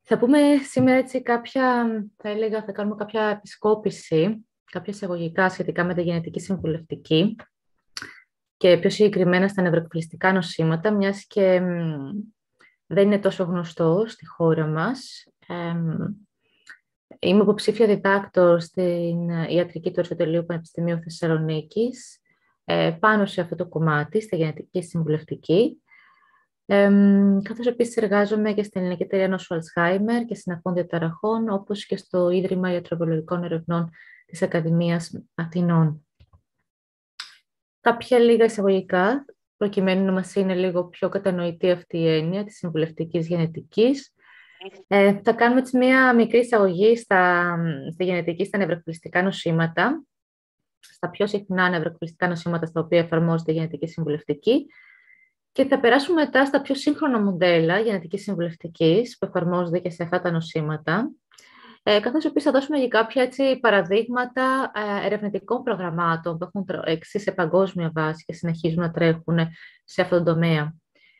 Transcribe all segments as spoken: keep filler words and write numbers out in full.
Θα πούμε σήμερα έτσι κάποια, θα έλεγα, θα κάνουμε κάποια επισκόπηση, κάποια εισαγωγικά σχετικά με τη γενετική συμβουλευτική και πιο συγκεκριμένα στα νευροεκφυλιστικά νοσήματα, μιας και μ, δεν είναι τόσο γνωστό στη χώρα μας. Ε, είμαι υποψήφια διδάκτορ στην Ιατρική του Αριστοτελείου Πανεπιστημίου Θεσσαλονίκης, ε, πάνω σε αυτό το κομμάτι, στη γενετική συμβουλευτική. Ε, καθώς επίσης εργάζομαι και στην Ελληνική Εταιρεία Νόσου Αλτσχάιμερ και συναφών διαταραχών, όπως και στο Ίδρυμα Ιατροβιολογικών Ερευνών της Ακαδημίας Αθηνών. Κάποια λίγα εισαγωγικά, προκειμένου να μας είναι λίγο πιο κατανοητή αυτή η έννοια της συμβουλευτικής γενετικής. Ε, θα κάνουμε έτσι μία μικρή εισαγωγή στα, στη γενετική στα νευροεκφυλιστικά νοσήματα, στα πιο συχνά νευροεκφυλιστικά νοσήματα στα οποία εφαρμόζεται η γενετική συμβουλευτική. Και θα περάσουμε μετά στα πιο σύγχρονα μοντέλα γενετικής συμβουλευτικής που εφαρμόζονται και σε αυτά τα νοσήματα, ε, καθώς επίσης θα δώσουμε και κάποια έτσι, παραδείγματα ε, ερευνητικών προγραμμάτων που έχουν τρέξει σε παγκόσμια βάση και συνεχίζουν να τρέχουν σε αυτόν τον τομέα.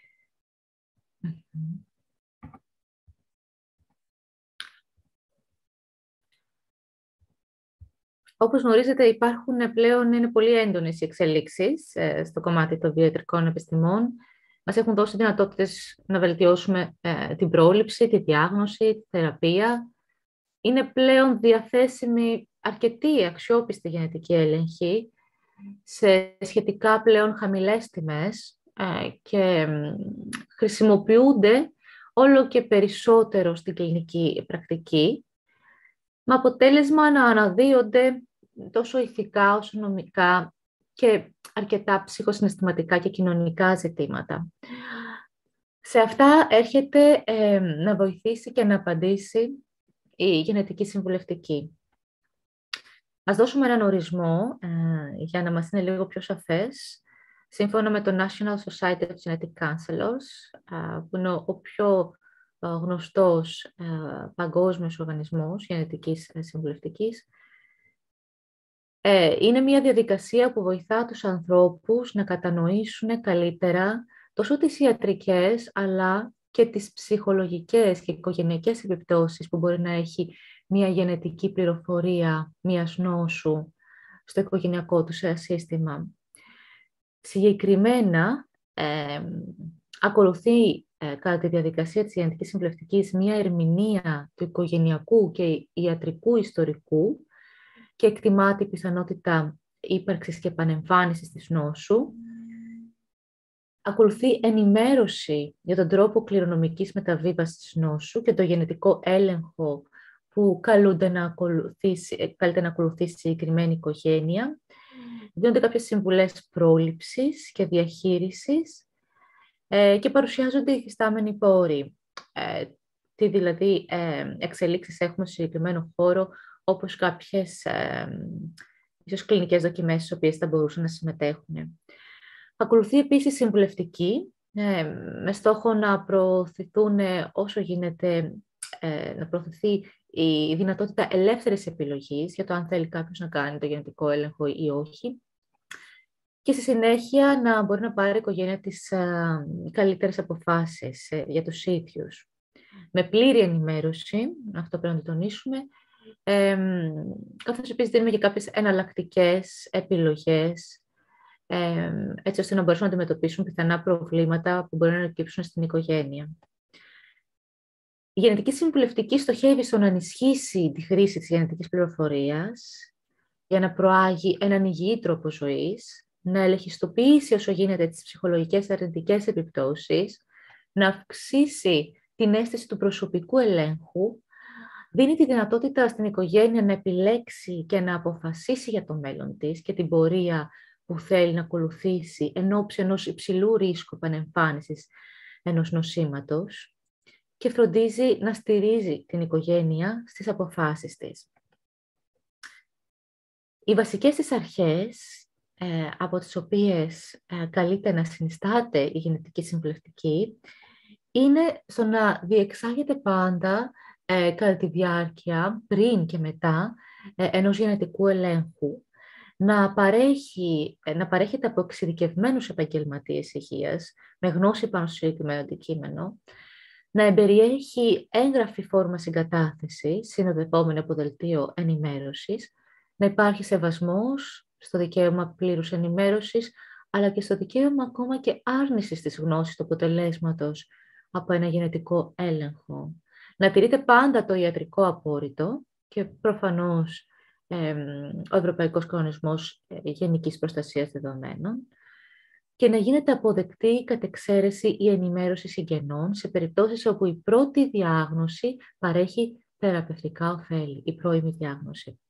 Όπως γνωρίζετε, υπάρχουν πλέον, είναι πολύ έντονες οι εξελίξεις ε, στο κομμάτι των βιοϊατρικών επιστημών. Μας έχουν δώσει δυνατότητες να βελτιώσουμε ε, την πρόληψη, τη διάγνωση, τη θεραπεία. Είναι πλέον διαθέσιμη αρκετή αξιόπιστη γενετική έλεγχη σε σχετικά πλέον χαμηλές τιμές ε, και ε, χρησιμοποιούνται όλο και περισσότερο στην κλινική πρακτική, με αποτέλεσμα να αναδύονται τόσο ηθικά όσο νομικά και αρκετά ψυχοσυναισθηματικά και κοινωνικά ζητήματα. Σε αυτά έρχεται ε, να βοηθήσει και να απαντήσει η γενετική συμβουλευτική. Ας δώσουμε έναν ορισμό ε, για να μας είναι λίγο πιο σαφές. Σύμφωνα με το National Society of Genetic Counselors, ε, που είναι ο πιο ε, γνωστός ε, παγκόσμιος οργανισμός γενετικής ε, συμβουλευτικής, Ε, είναι μια διαδικασία που βοηθά τους ανθρώπους να κατανοήσουν καλύτερα τόσο τις ιατρικές, αλλά και τις ψυχολογικές και οικογενειακές επιπτώσεις που μπορεί να έχει μια γενετική πληροφορία μιας νόσου στο οικογενειακό τους σύστημα. Συγκεκριμένα, ε, ακολουθεί ε, κατά τη διαδικασία της γενετικής συμβουλευτικής μια ερμηνεία του οικογενειακού και ιατρικού ιστορικού, και εκτιμάται η πιθανότητα ύπαρξης και επανεμφάνισης της νόσου. Ακολουθεί ενημέρωση για τον τρόπο κληρονομικής μεταβίβασης της νόσου και το γενετικό έλεγχο που καλούνται να ακολουθήσει, καλείται να ακολουθήσει η συγκεκριμένη οικογένεια. Δίνονται κάποιες συμβουλές πρόληψης και διαχείρισης ε, και παρουσιάζονται οι υφιστάμενοι πόροι. Ε, τι δηλαδή ε, εξελίξεις έχουμε στο συγκεκριμένο χώρο, όπως κάποιες ε, ίσως κλινικές δοκιμές στις οποίες θα μπορούσαν να συμμετέχουν. Ακολουθεί επίσης συμβουλευτική, ε, με στόχο να προωθηθούν όσο γίνεται, ε, να προωθηθεί η δυνατότητα ελεύθερης επιλογής για το αν θέλει κάποιος να κάνει το γενετικό έλεγχο ή όχι. Και στη συνέχεια να μπορεί να πάρει η οικογένεια τις ε, καλύτερες αποφάσεις ε, για τους ίδιους. Με πλήρη ενημέρωση, αυτό πρέπει να το τονίσουμε, Ε, καθώς επίσης δίνουμε και κάποιες εναλλακτικές επιλογές, ε, έτσι ώστε να μπορέσουν να αντιμετωπίσουν πιθανά προβλήματα που μπορεί να ανακύψουν στην οικογένεια. Η γενετική συμβουλευτική στοχεύει στο να ενισχύσει τη χρήση της γενετικής πληροφορίας για να προάγει έναν υγιή τρόπο ζωής, να ελεγχιστοποιήσει όσο γίνεται τις ψυχολογικές αρνητικές επιπτώσεις, να αυξήσει την αίσθηση του προσωπικού ελέγχου, δίνει τη δυνατότητα στην οικογένεια να επιλέξει και να αποφασίσει για το μέλλον της και την πορεία που θέλει να ακολουθήσει εν ώψη ενός υψηλού ρίσκου επανεμφάνισης ενός νοσήματος και φροντίζει να στηρίζει την οικογένεια στις αποφάσεις της. Οι βασικές της αρχές, ε, από τις οποίες ε, καλείται να συνιστάται η γενετική συμβουλευτική, είναι στο να διεξάγεται πάντα Ε, κατά τη διάρκεια, πριν και μετά, ε, ενός γενετικού ελέγχου, να, παρέχει, ε, να παρέχεται από εξειδικευμένους επαγγελματίες υγείας, με γνώση πάνω στο συγκεκριμένο αντικείμενο, να εμπεριέχει έγγραφη φόρμα συγκατάθεσης, συνοδευόμενη από δελτίο ενημέρωσης, να υπάρχει σεβασμός στο δικαίωμα πλήρους ενημέρωσης, αλλά και στο δικαίωμα ακόμα και άρνησης της γνώσης του αποτελέσματος από ένα γενετικό έλεγχο. Να τηρείται πάντα το ιατρικό απόρριτο και προφανώς ε, ο Ευρωπαϊκός Κανονισμός Γενικής Προστασίας Δεδομένων, και να γίνεται αποδεκτή κατ' εξαίρεση η ενημέρωση συγγενών σε περιπτώσεις όπου η πρώτη διάγνωση παρέχει θεραπευτικά ωφέλη, η πρώιμη διάγνωση.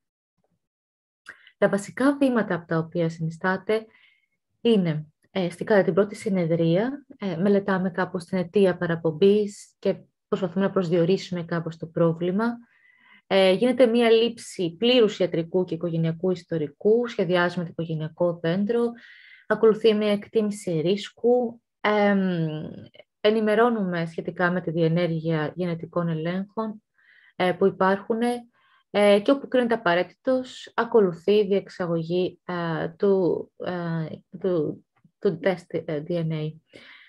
Τα βασικά βήματα από τα οποία συνιστάται είναι, ε, στην, κατά την πρώτη συνεδρία, ε, μελετάμε κάπως την αιτία παραπομπής και προσπαθούμε να προσδιορίσουμε κάπως το πρόβλημα. Ε, γίνεται μία λήψη πλήρους ιατρικού και οικογενειακού ιστορικού, σχεδιάζουμε το οικογενειακό δέντρο, ακολουθεί μια εκτίμηση ρίσκου, ε, ενημερώνουμε σχετικά με τη διενέργεια γενετικών ελέγχων ε, που υπάρχουν ε, και όπου κρίνεται απαραίτητος, ακολουθεί η διεξαγωγή ε, του, ε, του, του τεστ ντι εν έι.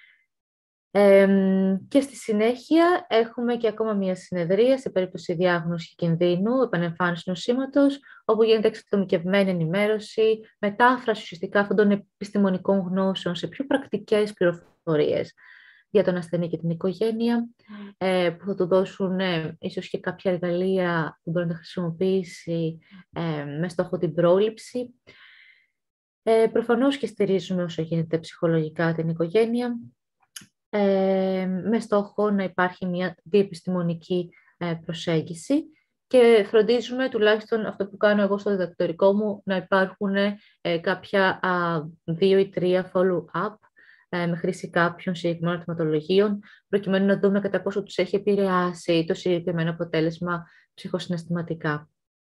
Ε, και στη συνέχεια έχουμε και ακόμα μία συνεδρία σε περίπτωση διάγνωση κινδύνου, επανεμφάνιση νοσήματος, όπου γίνεται εξατομικευμένη ενημέρωση, μετάφραση ουσιαστικά αυτών των επιστημονικών γνώσεων σε πιο πρακτικές πληροφορίες για τον ασθενή και την οικογένεια, ε, που θα του δώσουν ε, ίσως και κάποια εργαλεία που μπορεί να χρησιμοποιήσει ε, με στόχο την πρόληψη. Ε, προφανώς και στηρίζουμε όσο γίνεται ψυχολογικά την οικογένεια, Ε, με στόχο να υπάρχει μια διεπιστημονική ε, προσέγγιση και φροντίζουμε, τουλάχιστον αυτό που κάνω εγώ στο διδακτορικό μου, να υπάρχουν ε, κάποια α, δύο ή τρία follow-up ε, με χρήση κάποιων συγκεκριμένων θεματολογίων, προκειμένου να δούμε κατά πόσο τους έχει επηρεάσει το συγκεκριμένο αποτέλεσμα ψυχοσυναισθηματικά.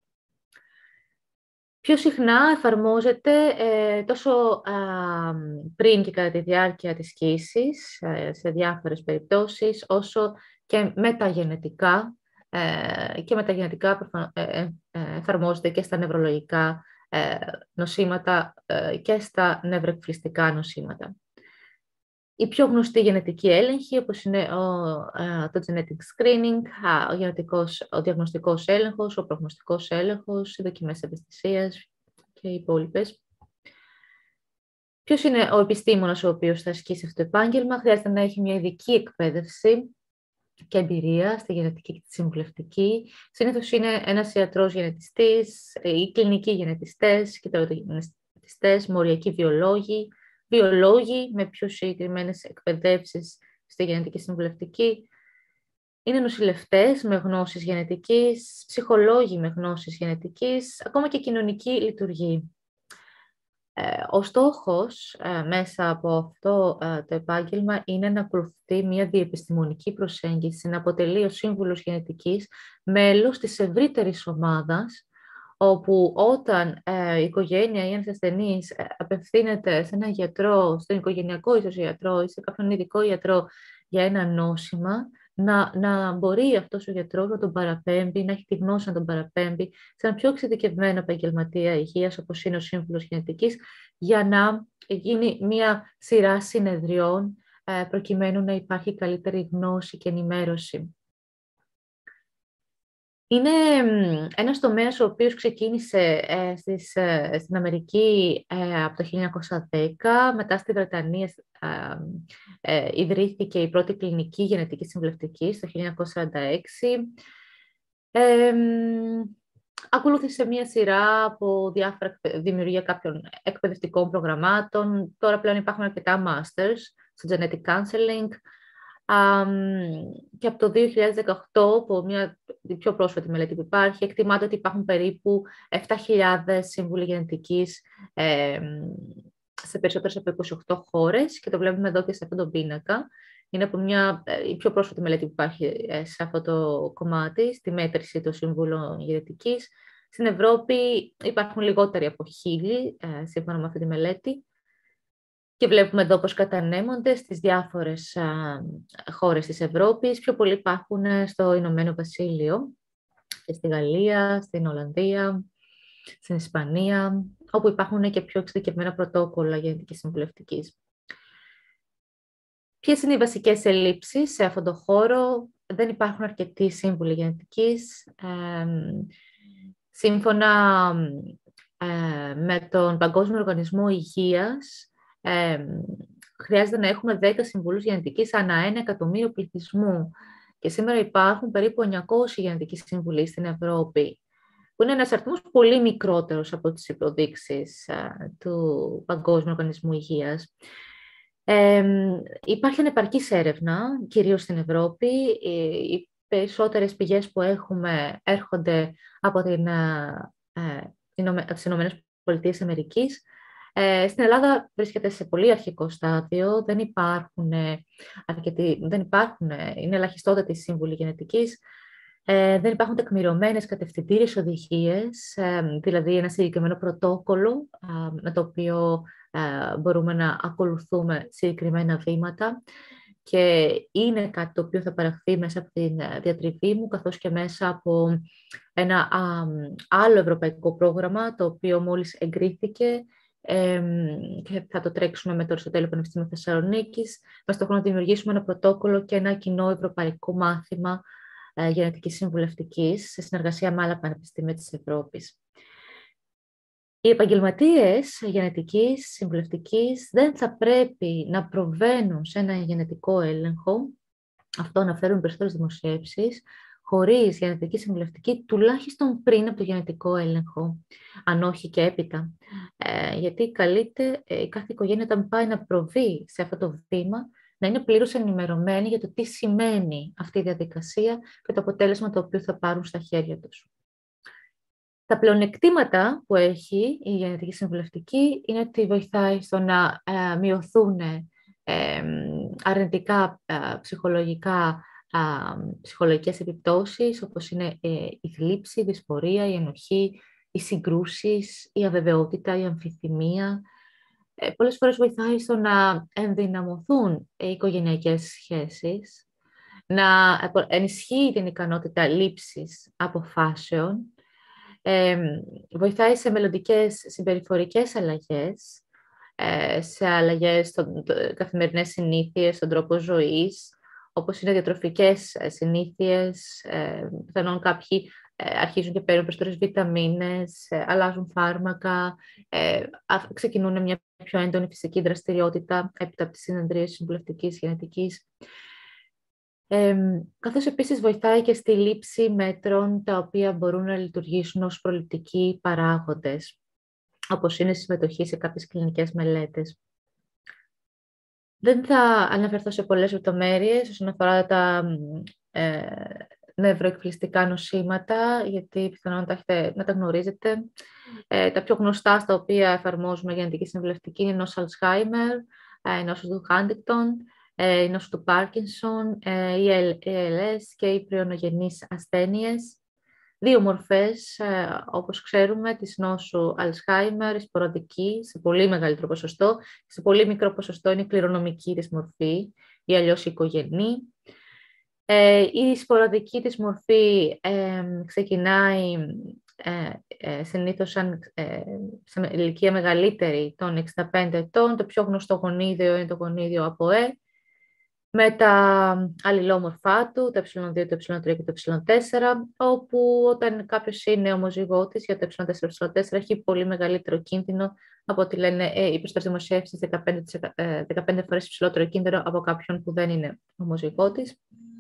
Πιο συχνά εφαρμόζεται ε, τόσο α, πριν και κατά τη διάρκεια της κύσης, ε, σε διάφορες περιπτώσεις, όσο και μεταγενετικά, ε, και μεταγενετικά ε, ε, εφαρμόζεται και στα νευρολογικά ε, νοσήματα ε, και στα νευροεκφυλιστικά νοσήματα. Η πιο γνωστή γενετική έλεγχη, όπως είναι ο, το genetic screening, ο, γενετικός, ο διαγνωστικός έλεγχος, ο προγνωστικός έλεγχος, οι δοκιμές ευαισθησίας και οι υπόλοιπες. Ποιος είναι ο επιστήμονας ο οποίος θα ασκήσει αυτό το επάγγελμα? Χρειάζεται να έχει μια ειδική εκπαίδευση και εμπειρία στη γενετική και τη συμβουλευτική. Συνήθως είναι ένας ιατρός γενετιστής, ή κλινικοί γενετιστές, κυταρογενετιστές, μοριακοί βιολόγοι, βιολόγοι με πιο συγκεκριμένες εκπαιδεύσεις στη γενετική συμβουλευτική. Είναι νοσηλευτές με γνώσεις γενετικής, ψυχολόγοι με γνώσεις γενετικής, ακόμα και κοινωνική λειτουργή. Ε, ο στόχος ε, μέσα από αυτό ε, το επάγγελμα είναι να ακολουθεί μια διεπιστημονική προσέγγιση, να αποτελεί ο σύμβουλος γενετικής μέλος της ευρύτερης ομάδας, όπου όταν ε, η οικογένεια ή ένας ασθενής ε, απευθύνεται σε έναν γιατρό, στον οικογενειακό ίσως γιατρό ή σε κάποιον ειδικό γιατρό για ένα νόσημα, να, να μπορεί αυτός ο γιατρός να τον παραπέμπει, να έχει τη γνώση να τον παραπέμπει σε ένα πιο εξειδικευμένο επαγγελματία υγείας, όπως είναι ο σύμβουλος γενετικής, για να γίνει μια σειρά συνεδριών ε, προκειμένου να υπάρχει καλύτερη γνώση και ενημέρωση. Είναι ένας τομέας ο οποίος ξεκίνησε ε, στις, ε, στην Αμερική ε, από το χίλια εννιακόσια δέκα, μετά στη Βρετανία ε, ε, ιδρύθηκε η πρώτη κλινική γενετική συμβουλευτική στο χίλια εννιακόσια σαράντα έξι. Ε, ακολούθησε μία σειρά από διάφορα δημιουργία κάποιων εκπαιδευτικών προγραμμάτων. Τώρα πλέον υπάρχουν αρκετά masters στο genetic counseling. Um, και από το δύο χιλιάδες δεκαοκτώ, από μια πιο πρόσφατη μελέτη που υπάρχει, εκτιμάται ότι υπάρχουν περίπου επτά χιλιάδες σύμβουλοι γενετικής ε, σε περισσότερες από είκοσι οκτώ χώρες, και το βλέπουμε εδώ και σε αυτόν τον πίνακα. Είναι από μια, η πιο πρόσφατη μελέτη που υπάρχει σε αυτό το κομμάτι, στη μέτρηση των σύμβουλων γενετικής. Στην Ευρώπη υπάρχουν λιγότεροι από χίλιοι, ε, σύμφωνα με αυτή τη μελέτη. Και βλέπουμε εδώ πώς κατανέμονται στις διάφορες α, χώρες της Ευρώπης. Πιο πολλοί υπάρχουν στο Ηνωμένο Βασίλειο και στη Γαλλία, στην Ολλανδία, στην Ισπανία, όπου υπάρχουν και πιο εξειδικευμένα πρωτόκολλα γενετικής συμβουλευτικής. Ποιες είναι οι βασικές ελλείψεις σε αυτόν τον χώρο? Δεν υπάρχουν αρκετοί σύμβουλοι γενετικής. Ε, σύμφωνα ε, με τον Παγκόσμιο Οργανισμό Υγείας, ε, χρειάζεται να έχουμε δέκα συμβούλους γενετικής ανά ένα εκατομμύριο πληθυσμού. Και σήμερα υπάρχουν περίπου εννιακόσιοι γενετικοί σύμβουλοι στην Ευρώπη, που είναι ένας αριθμός πολύ μικρότερος από τις υποδείξεις ε, του Παγκόσμιου Οργανισμού Υγείας. Ε, υπάρχει ανεπαρκής έρευνα, κυρίως στην Ευρώπη. Οι περισσότερες πηγές που έχουμε έρχονται από την, ε, τις Ηνωμένες Πολιτείες Αμερικής. Ε, στην Ελλάδα βρίσκεται σε πολύ αρχικό στάδιο, δεν υπάρχουν, αρκετοί, δεν υπάρχουν είναι ελαχιστότατοι σύμβουλοι γενετικής, ε, δεν υπάρχουν τεκμηρωμένες κατευθυντήριες οδηγίες, ε, δηλαδή ένα συγκεκριμένο πρωτόκολλο ε, με το οποίο ε, μπορούμε να ακολουθούμε συγκεκριμένα βήματα, και είναι κάτι το οποίο θα παραχθεί μέσα από τη διατριβή μου, καθώς και μέσα από ένα α, άλλο ευρωπαϊκό πρόγραμμα, το οποίο μόλις εγκρίθηκε ε, και θα το τρέξουμε με το Αριστοτέλειο Πανεπιστήμιο Θεσσαλονίκης, με στόχο να δημιουργήσουμε ένα πρωτόκολλο και ένα κοινό ευρωπαϊκό μάθημα ε, γενετικής συμβουλευτικής σε συνεργασία με άλλα πανεπιστήμια της Ευρώπης. Οι επαγγελματίες γενετικής συμβουλευτικής δεν θα πρέπει να προβαίνουν σε ένα γενετικό έλεγχο, αυτό αναφέρουν περισσότερες δημοσιεύσεις, χωρίς γενετική συμβουλευτική, τουλάχιστον πριν από το γενετικό έλεγχο, αν όχι και έπειτα. Ε, γιατί καλείται ε, η κάθε οικογένεια, όταν πάει να προβεί σε αυτό το βήμα, να είναι πλήρως ενημερωμένη για το τι σημαίνει αυτή η διαδικασία και το αποτέλεσμα το οποίο θα πάρουν στα χέρια τους. Τα πλεονεκτήματα που έχει η γενετική συμβουλευτική είναι ότι βοηθάει στο να ε, μειωθούν ε, αρνητικά ε, ψυχολογικά, ε, ψυχολογικές επιπτώσεις, όπως είναι ε, η θλίψη, η δυσφορία, η ενοχή, οι συγκρούσεις, η αβεβαιότητα, η αμφιθυμία. Ε, πολλές φορές βοηθάει στο να ενδυναμωθούν οι οικογενειακές σχέσεις, να ενισχύει την ικανότητα λήψης αποφάσεων, Ε, βοηθάει σε μελλοντικές συμπεριφορικές αλλαγές, ε, σε αλλαγές στις καθημερινές συνήθειες, στον τρόπο ζωής, όπως είναι διατροφικές συνήθειες, ε, πιθανόν κάποιοι ε, αρχίζουν και παίρνουν περισσότερες βιταμίνες, ε, αλλάζουν φάρμακα, ε, ξεκινούν μια πιο έντονη φυσική δραστηριότητα έπειτα από τις συνεδρίες συμβουλευτικής γενετικής. Ε, καθώς επίσης βοηθάει και στη λήψη μέτρων τα οποία μπορούν να λειτουργήσουν ως προληπτικοί παράγοντες, όπως είναι η συμμετοχή σε κάποιες κλινικές μελέτες. Δεν θα αναφερθώ σε πολλές λεπτομέρειες όσον αφορά τα ε, νευροεκφυλιστικά νοσήματα, γιατί πιθανόν τα έχετε να τα γνωρίζετε. Ε, τα πιο γνωστά στα οποία εφαρμόζουμε γενετική συμβουλευτική είναι η νόσος Αλτσχάιμερ, η νόσος του Χάντιγκτον, η νόσο του Πάρκινσον, η ελ ες και οι πριονογενείς ασθένειες. Δύο μορφές, όπως ξέρουμε, της νόσου Αλτσχάιμερ, η σποραδική, σε πολύ μεγαλύτερο ποσοστό, σε πολύ μικρό ποσοστό είναι η κληρονομική της μορφή ή αλλιώς η οικογενή. Η σποραδική της μορφή ε, ξεκινάει ε, ε, συνήθως ε, σε ηλικία μεγαλύτερη των εξήντα πέντε ετών. Το πιο γνωστό γονίδιο είναι το γονίδιο από Ε, με τα αλληλόμορφά του, το ε δύο, το ε τρία και το ε τέσσερα, όπου όταν κάποιος είναι ομοζυγότης για το ε τέσσερα και το ε τέσσερα έχει πολύ μεγαλύτερο κίνδυνο από ό,τι λένε ε, οι περισσότερες δημοσιεύσεις, δεκαπέντε, δεκαπέντε φορές υψηλότερο κίνδυνο από κάποιον που δεν είναι ομοζυγότης.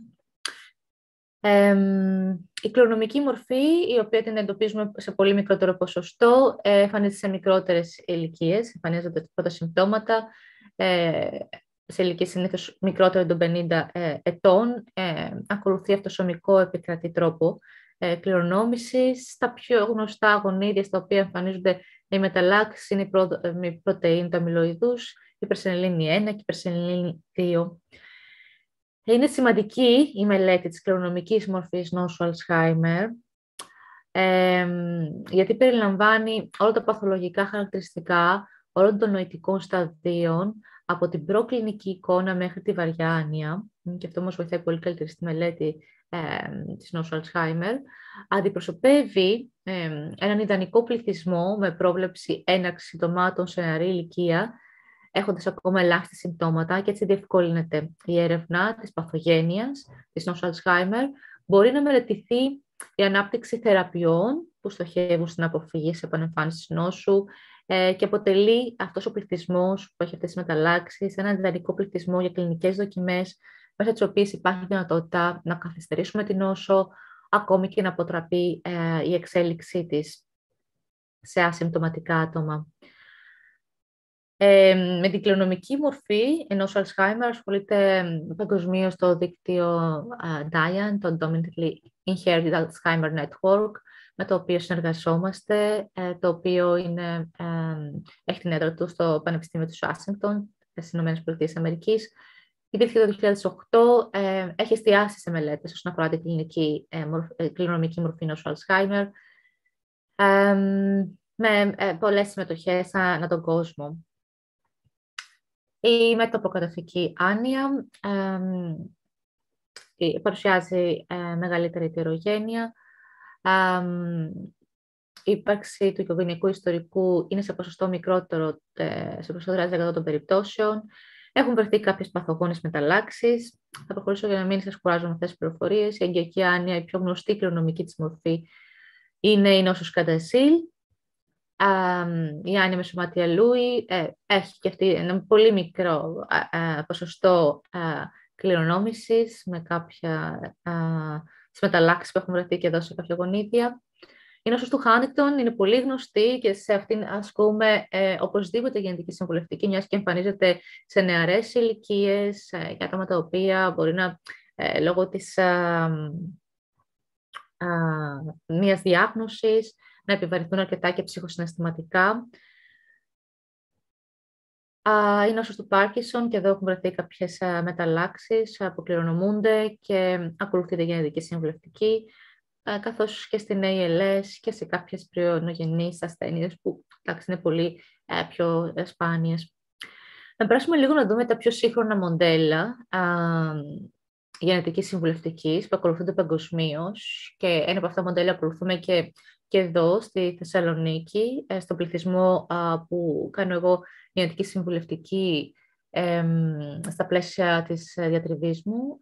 Ε, η κληρονομική μορφή, η οποία την εντοπίζουμε σε πολύ μικρότερο ποσοστό, ε, εμφανίζεται σε μικρότερες ηλικίες, εμφανίζονται πρώτα συμπτώματα, ε, σε ηλικίες συνήθως μικρότερο των πενήντα ε, ετών, ε, ακολουθεί αυτοσωμικό επικρατή τρόπο ε, κληρονόμησης. Τα πιο γνωστά γονίδια στα οποία εμφανίζονται οι μεταλλάξεις είναι η, πρω, ε, η πρωτεΐνη του αμυλοειδούς, η υπερσενελίνη ένα και η υπερσενελίνη δύο. Είναι σημαντική η μελέτη της κληρονομικής μορφής νόσου Αλτσχάιμερ, ε, γιατί περιλαμβάνει όλα τα παθολογικά χαρακτηριστικά όλων των νοητικών σταδίων, από την προκλινική εικόνα μέχρι τη βαριά άνοια, και αυτό όμως βοηθάει πολύ καλύτερη στη μελέτη ε, της νόσου Αλτσχάιμερ, αντιπροσωπεύει ε, έναν ιδανικό πληθυσμό με πρόβλεψη έναρξη συντομάτων σε νεαρή ηλικία, έχοντας ακόμα ελάχιστα συμπτώματα και έτσι διευκολύνεται η έρευνα της παθογένειας, της νόσου Alzheimer. Μπορεί να μελετηθεί η ανάπτυξη θεραπείων που στοχεύουν στην αποφυγή σε επανεμφάνιση νόσου ε, και αποτελεί αυτός ο πληθυσμός που έχει αυτές τις μεταλλάξεις έναν ιδανικό πληθυσμό για κλινικές δοκιμές, μέσα στις οποίες υπάρχει δυνατότητα να καθυστερήσουμε την νόσο, ακόμη και να αποτραπεί ε, η εξέλιξή της σε ασυμπτωματικά άτομα. Ε, με την κληρονομική μορφή ενός Alzheimer ασχολείται παγκοσμίως το δίκτυο uh, DIAN, το Dominantly Inherited Alzheimer Network, με το οποίο συνεργαζόμαστε, ε, το οποίο είναι, ε, έχει την έδρα του στο Πανεπιστήμιο του Ουάσιγκτον, στις Ηνωμένες Πολιτείες Αμερικής. Ιδρύθηκε το δύο χιλιάδες οκτώ, ε, έχει εστιάσει σε μελέτες όσον αφορά την κλινική, ε, μορφ, ε, κληρονομική μορφή ενός Alzheimer, ε, με ε, πολλές συμμετοχές ανά τον κόσμο. Η μεταπροκαταθήκη άνοια ε, παρουσιάζει ε, μεγαλύτερη ετερογένεια. Ε, η ύπαρξη του οικογενειακού ιστορικού είναι σε ποσοστό μικρότερο, ε, σε ποσοστό τριάντα τοις εκατό των περιπτώσεων. Έχουν βρεθεί κάποιες παθογόνες μεταλλάξεις. Θα προχωρήσω για να μην σας κουράζω με αυτές τις πληροφορίες. Η εγκαιακή άνοια, η πιο γνωστή κληρονομική της μορφή, είναι η νόσος Καντασίλ. Uh, η άνοια με σωματεία Λούι ε, έχει και αυτή ένα πολύ μικρό uh, uh, ποσοστό uh, κληρονόμησης με κάποια uh, μεταλλάξεις που έχουν βρεθεί και εδώ σε κάποια γονίδια. Η νόσος του Χάντιγκτον είναι πολύ γνωστή και σε αυτήν ασκούμε ε, οπωσδήποτε γενετική συμβουλευτική, μιας και εμφανίζεται σε νεαρές ηλικίες ε, για άτομα τα οποία μπορεί να ε, λόγω της uh, uh, μιας διάγνωσης να επιβαρυνθούν αρκετά και ψυχοσυναισθηματικά. Η νόσος του Πάρκινσον, και εδώ έχουν βρεθεί κάποιες μεταλλάξεις που κληρονομούνται και ακολουθείται γενετική συμβουλευτική, καθώς και στην έι ελ ες και σε κάποιες πριονογενείς ασθένειες που εντάξει, είναι πολύ πιο σπάνιες. Να περάσουμε λίγο να δούμε τα πιο σύγχρονα μοντέλα γενετικής συμβουλευτικής που ακολουθούνται παγκοσμίως, και ένα από αυτά τα μοντέλα ακολουθούμε και και εδώ στη Θεσσαλονίκη, στον πληθυσμό α, που κάνω εγώ γενετική συμβουλευτική ε, στα πλαίσια της διατριβής μου.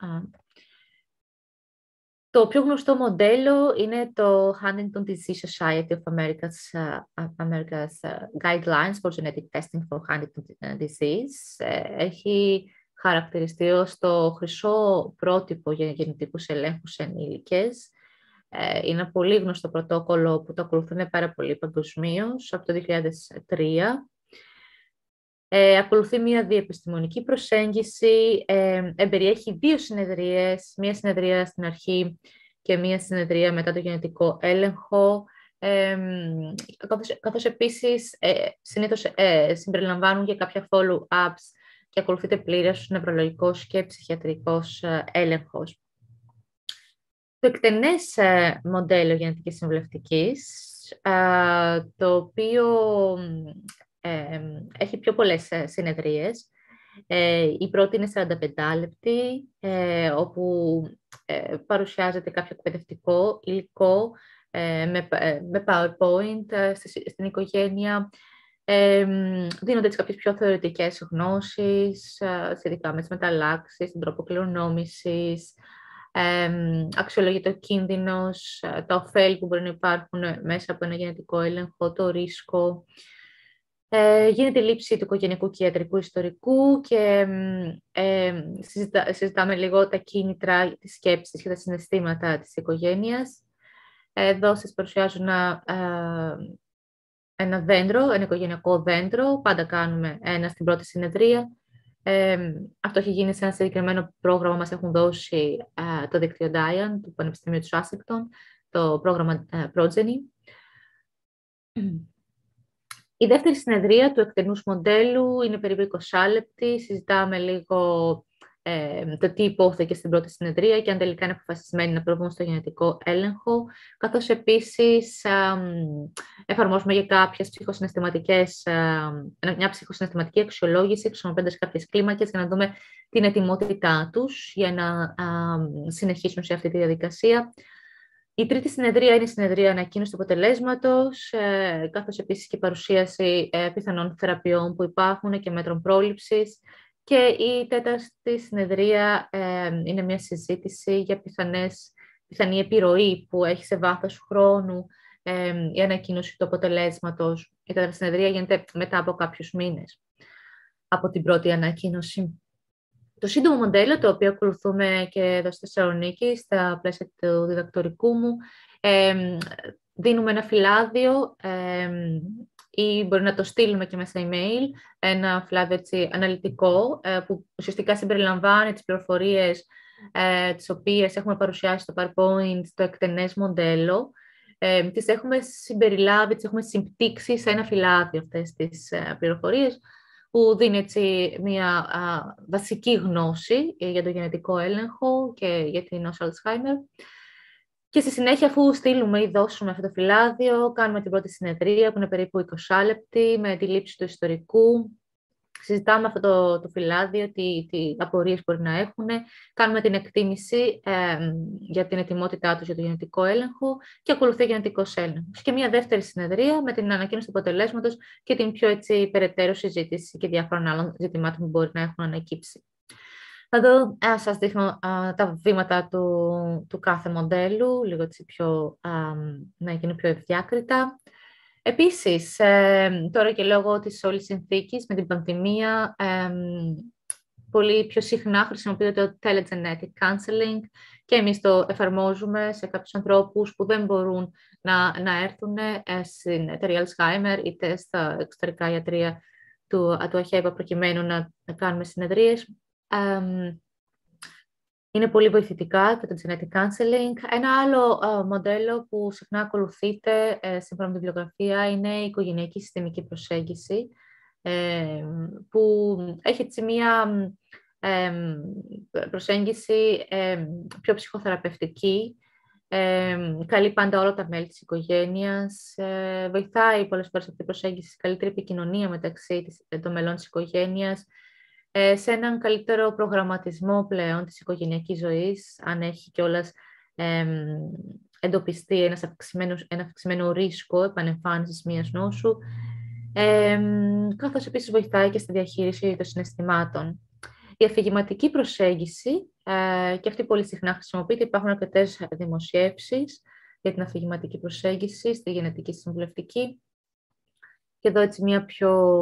Το πιο γνωστό μοντέλο είναι το Huntington Disease Society of America's, uh, America's uh, Guidelines for Genetic Testing for Huntington Disease. Έχει χαρακτηριστεί ως το χρυσό πρότυπο για γενετικούς ελέγχους ενήλικες. Είναι πολύ γνωστό πρωτόκολλο που το ακολουθούν πάρα πολύ παγκοσμίως από το δύο χιλιάδες τρία. Ε, ακολουθεί μια διεπιστημονική προσέγγιση, ε, εμπεριέχει δύο συνεδρίες, μία συνεδρία στην αρχή και μία συνεδρία μετά το γενετικό έλεγχο, ε, καθώς, καθώς επίσης ε, συνήθως ε, συμπεριλαμβάνουν και κάποια follow-ups και ακολουθείται πλήρως νευρολογικός και ψυχιατρικός ε, έλεγχος. Το εκτενές ε, μοντέλο γενετικής συμβουλευτικής, ε, το οποίο ε, έχει πιο πολλές ε, συνεδρίες. Ε, η πρώτη είναι σαράντα πέντε λεπτή, ε, όπου ε, παρουσιάζεται κάποιο εκπαιδευτικό υλικό ε, με, ε, με PowerPoint ε, στη, στην οικογένεια. Ε, δίνονται έτσι κάποιες πιο θεωρητικές γνώσεις ε, σχετικά με τις μεταλλάξεις, τον τρόπο κληρονόμησης, ε, αξιολογείται ο κίνδυνος, ε, τα ωφέλη που μπορεί να υπάρχουν μέσα από ένα γενετικό έλεγχο, το ρίσκο. Ε, γίνεται η λήψη του οικογενειακού και ιατρικού ιστορικού και ε, συζητά, συζητάμε λίγο τα κίνητρα, τις σκέψεις και τα συναισθήματα της οικογένειας. Εδώ σας παρουσιάζω ένα, ε, ένα δέντρο, ένα οικογενειακό δέντρο. Πάντα κάνουμε ένα στην πρώτη συνεδρία. Ε, αυτό έχει γίνει σε ένα συγκεκριμένο πρόγραμμα, μας έχουν δώσει ε, το δίκτυο DIAN του Πανεπιστημίου του Ουάσιγκτον, το πρόγραμμα ε, Progeny. Η δεύτερη συνεδρία του εκτενούς μοντέλου είναι περίπου είκοσι λεπτή. Συζητάμε λίγο ε, το τι υπόθηκε στην πρώτη συνεδρία και αν τελικά είναι αποφασισμένοι να προβούν στο γενετικό έλεγχο, καθώς επίσης ε, εφαρμόζουμε για κάποιες ψυχοσυναισθηματικές, ε, μια ψυχοσυναισθηματική αξιολόγηση, χρησιμοποιώντας κάποιες κλίμακες για να δούμε την ετοιμότητά τους για να ε, συνεχίσουν σε αυτή τη διαδικασία. Η τρίτη συνεδρία είναι η συνεδρία ανακοίνωση του αποτελέσματος, ε, καθώς επίσης και παρουσίαση ε, πιθανών θεραπείων που υπάρχουν και μέτρων πρόληψης. Και η τέταρτη συνεδρία ε, είναι μια συζήτηση για πιθανές, πιθανή επιρροή που έχει σε βάθος χρόνου ε, η ανακοίνωση του αποτελέσματος. Η τέταρτη συνεδρία γίνεται μετά από κάποιους μήνες από την πρώτη ανακοίνωση. Το σύντομο μοντέλο, το οποίο ακολουθούμε και εδώ στη Θεσσαλονίκη, στα πλαίσια του διδακτορικού μου, ε, δίνουμε ένα φυλάδιο ε, ή μπορεί να το στείλουμε και μέσα email, ένα φυλάδιο έτσι, αναλυτικό, ε, που ουσιαστικά συμπεριλαμβάνει τις πληροφορίες ε, τις οποίες έχουμε παρουσιάσει στο PowerPoint, στο εκτενές μοντέλο. Ε, τις έχουμε συμπεριλάβει, τις έχουμε συμπτύξει σε ένα φυλάδιο αυτές τις ε, πληροφορίες, που δίνει έτσι μια α, βασική γνώση για το γενετικό έλεγχο και για την νόσο Alzheimer. Και στη συνέχεια, αφού στείλουμε ή δώσουμε αυτό το φυλάδιο, κάνουμε την πρώτη συνεδρία, που είναι περίπου είκοσι λεπτή, με τη λήψη του ιστορικού. Συζητάμε αυτό το, το φυλάδιο, τι, τι απορίες μπορεί να έχουν. Κάνουμε την εκτίμηση ε, για την ετοιμότητά τους για το γενετικό έλεγχο και ακολουθεί γενετικός έλεγχος. Και μια δεύτερη συνεδρία με την ανακοίνωση του αποτελέσματος και την πιο έτσι, περαιτέρω συζήτηση και διάφορων άλλων ζητημάτων που μπορεί να έχουν ανακύψει. Εδώ ε, σας δείχνω ε, τα βήματα του, του κάθε μοντέλου, λίγο έτσι πιο, ε, να γίνει πιο ευδιάκριτα. Επίσης, ε, τώρα και λόγω της όλης συνθήκης με την πανδημία, ε, πολύ πιο συχνά χρησιμοποιείται το telegenetic counseling και εμείς το εφαρμόζουμε σε κάποιους ανθρώπους που δεν μπορούν να, να έρθουν ε, στην εταιρεία Alzheimer είτε στα εξωτερικά ιατρεία του, του ΑΧΕΒΑ προκειμένου να, να κάνουμε συνεδρίες. Ε, Είναι πολύ βοηθητικά και το genetic counseling. Ένα άλλο uh, μοντέλο που συχνά ακολουθείται uh, σύμφωνα με τη βιβλιογραφία είναι η οικογενειακή συστημική προσέγγιση, uh, που έχει έτσι μία uh, προσέγγιση uh, πιο ψυχοθεραπευτική, uh, καλεί πάντα όλα τα μέλη της οικογένειας, uh, βοηθάει πολλές φορές αυτή η προσέγγιση σε καλύτερη επικοινωνία μεταξύ των μελών της οικογένειας, σε έναν καλύτερο προγραμματισμό πλέον της οικογενειακής ζωής, αν έχει κιόλας ε, εντοπιστεί ένας αυξημένος, ένα αυξημένο ρίσκο επανεμφάνισης μιας νόσου, ε, καθώς επίσης βοηθάει και στη διαχείριση των συναισθημάτων. Η αφηγηματική προσέγγιση, ε, και αυτή πολύ συχνά χρησιμοποιείται, υπάρχουν αρκετές δημοσιεύσεις για την αφηγηματική προσέγγιση στη γενετική συμβουλευτική. Και εδώ έτσι μια πιο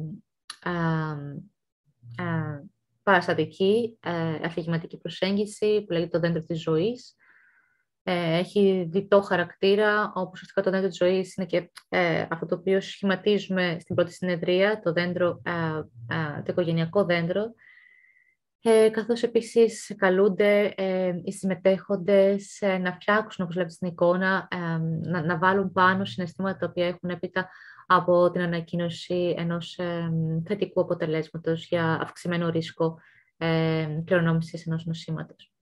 ε, Uh, παραστατική uh, αφηγηματική προσέγγιση που λέγεται το δέντρο της ζωής. Uh, έχει διτό χαρακτήρα, όπου ουσιαστικά το δέντρο της ζωής είναι και uh, αυτό το οποίο σχηματίζουμε στην πρώτη συνεδρία, το, δέντρο, uh, uh, το οικογενειακό δέντρο, uh, καθώς επίσης καλούνται uh, οι συμμετέχοντες uh, να φτιάξουν, όπως βλέπετε στην εικόνα, uh, να, να βάλουν πάνω συναισθήματα τα οποία έχουν έπειτα από την ανακοίνωση ενός ε, θετικού αποτελέσματος για αυξημένο ρίσκο ε, κληρονόμησης ενός νοσήματος.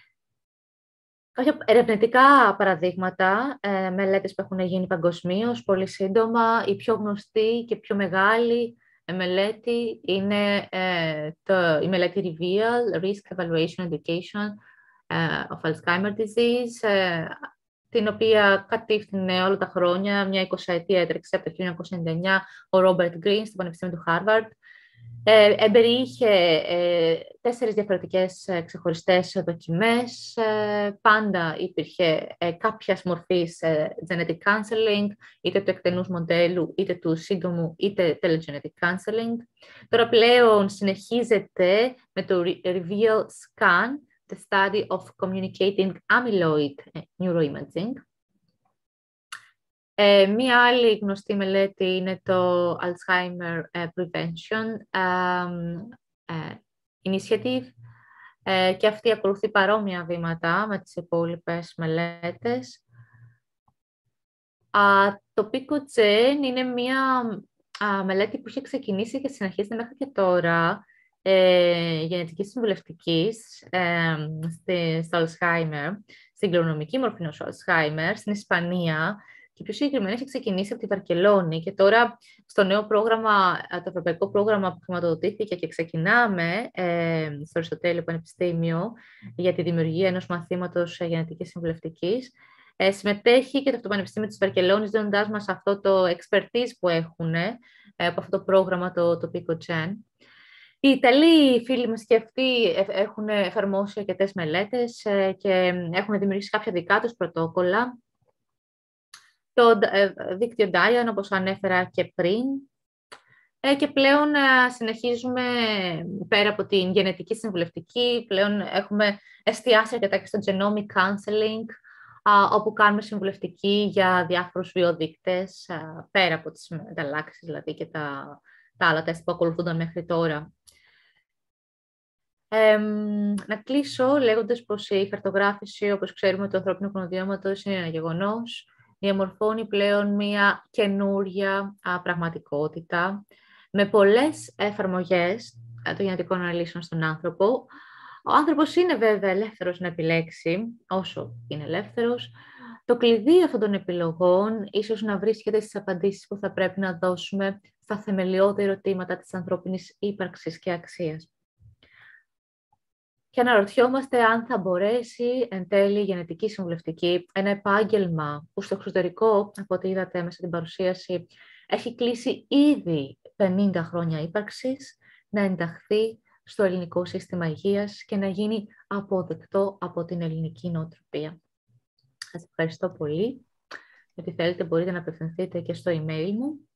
Κάποια ερευνητικά παραδείγματα, ε, μελέτες που έχουν γίνει παγκοσμίως, πολύ σύντομα. Η πιο γνωστή και πιο μεγάλη μελέτη είναι ε, το, η μελέτη Reveal, Risk Evaluation Education uh, of Alzheimer's Disease, ε, την οποία κατήφθηνε όλα τα χρόνια, μια εικοσαετία έτρεξε από το χίλια εννιακόσια ενενήντα εννιά ο Ρόμπερτ Γκριν στο Πανεπιστήμιο του Χάρβαρντ. Ε, εμπεριείχε ε, τέσσερις διαφορετικές ε, ξεχωριστές δοκιμές. Ε, πάντα υπήρχε ε, κάποιας μορφής ε, genetic counseling, είτε του εκτενούς μοντέλου, είτε του σύντομου, είτε telegenetic counseling. Τώρα πλέον συνεχίζεται με το Reveal Scan, the study of communicating amyloid neuroimaging. Ε, μία άλλη γνωστή μελέτη είναι το Alzheimer Prevention uh, Initiative uh, και αυτή ακολουθεί παρόμοια βήματα με τις υπόλοιπες μελέτες. Uh, το PicoGen είναι μία uh, μελέτη που είχε ξεκινήσει και συνεχίζεται μέχρι και τώρα Ε, γενετικής συμβουλευτικής ε, στη, στο Alzheimer, στην κληρονομική μορφή νόσου Alzheimer, στην Ισπανία και πιο συγκεκριμένα έχει ξεκινήσει από τη Βαρκελόνη και τώρα στο νέο πρόγραμμα, το ευρωπαϊκό πρόγραμμα που χρηματοδοτήθηκε και ξεκινάμε ε, στο Αριστοτέλειο Πανεπιστήμιο για τη δημιουργία ενός μαθήματος γενετικής συμβουλευτικής. Ε, συμμετέχει και το Πανεπιστήμιο της Βαρκελόνης, δίνοντάς μας αυτό το expertise που έχουν ε, από αυτό το πρόγραμμα, το, το PicoGen. Οι Ιταλοί φίλοι μας και αυτοί έχουν εφαρμόσει αρκετές μελέτες ε, και έχουν δημιουργήσει κάποια δικά τους πρωτόκολλα. Το ε, δίκτυο Dian, όπως ανέφερα και πριν, ε, και πλέον ε, συνεχίζουμε πέρα από την γενετική συμβουλευτική, πλέον έχουμε εστιάσει αρκετά και στο genomic counseling, όπου κάνουμε συμβουλευτική για διάφορους βιοδείκτες, πέρα από τις μεταλλάξεις δηλαδή και τα, τα άλλα τεστ που ακολουθούνταν μέχρι τώρα. Ε, να κλείσω λέγοντας πως η χαρτογράφηση, όπως ξέρουμε, του ανθρώπινου χρονοδιώματος είναι ένα γεγονός. Διαμορφώνει πλέον μια καινούρια α, πραγματικότητα με πολλές εφαρμογές των γενετικών αναλύσεων στον άνθρωπο. Ο άνθρωπος είναι βέβαια ελεύθερος να επιλέξει, όσο είναι ελεύθερος. Το κλειδί αυτών των επιλογών ίσως να βρίσκεται στις απαντήσεις που θα πρέπει να δώσουμε στα θεμελιώδη ερωτήματα της ανθρώπινης ύπαρξης και αξίας. Και αναρωτιόμαστε αν θα μπορέσει εν τέλει η γενετική συμβουλευτική, ένα επάγγελμα που στο εξωτερικό, από ό,τι είδατε μέσα στην παρουσίαση, έχει κλείσει ήδη πενήντα χρόνια ύπαρξης, να ενταχθεί στο ελληνικό σύστημα υγείας και να γίνει αποδεκτό από την ελληνική νοοτροπία. Σας ευχαριστώ πολύ. Γιατί θέλετε μπορείτε να απευθυνθείτε και στο email μου.